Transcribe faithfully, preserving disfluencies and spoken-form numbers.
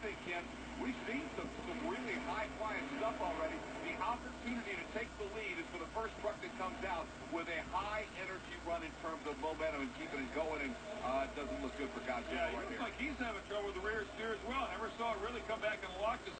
think, Ken, we've seen some, some really high flying stuff already. The opportunity to take the lead is for the first truck that comes out with a high energy run in terms of momentum and keeping it going, and uh, it doesn't look good for Godzilla Yeah, he right looks here. like he's having trouble with the rear steer as well. Never saw it really come back and lock the